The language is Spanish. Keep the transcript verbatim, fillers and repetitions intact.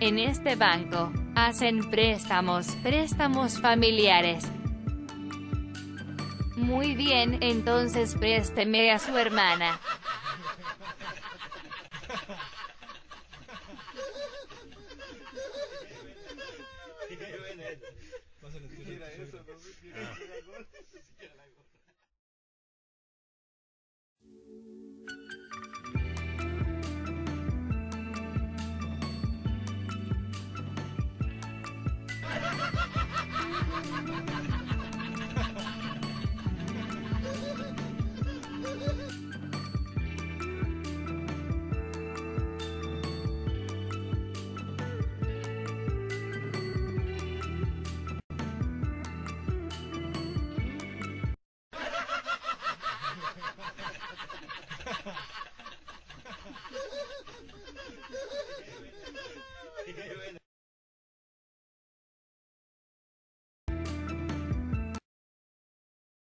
En este banco, hacen préstamos, préstamos familiares. Muy bien, entonces présteme a su hermana.